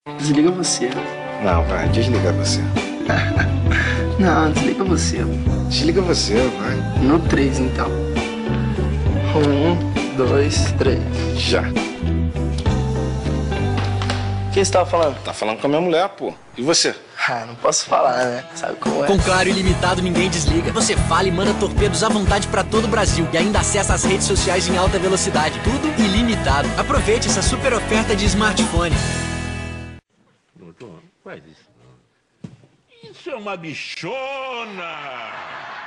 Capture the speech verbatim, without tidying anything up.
Desliga você. Não, vai, desliga você. Não, desliga você. Desliga você, vai. No três, então. Um, dois, três. Já. O que você tava falando? Tá falando com a minha mulher, pô. E você? Ah, não posso falar, né? Sabe como é? Com Claro Ilimitado, ninguém desliga. Você fala e manda torpedos à vontade pra todo o Brasil. E ainda acessa as redes sociais em alta velocidade. Tudo ilimitado. Aproveite essa super oferta de smartphone. Doutor, faz isso não. Isso é uma bichona!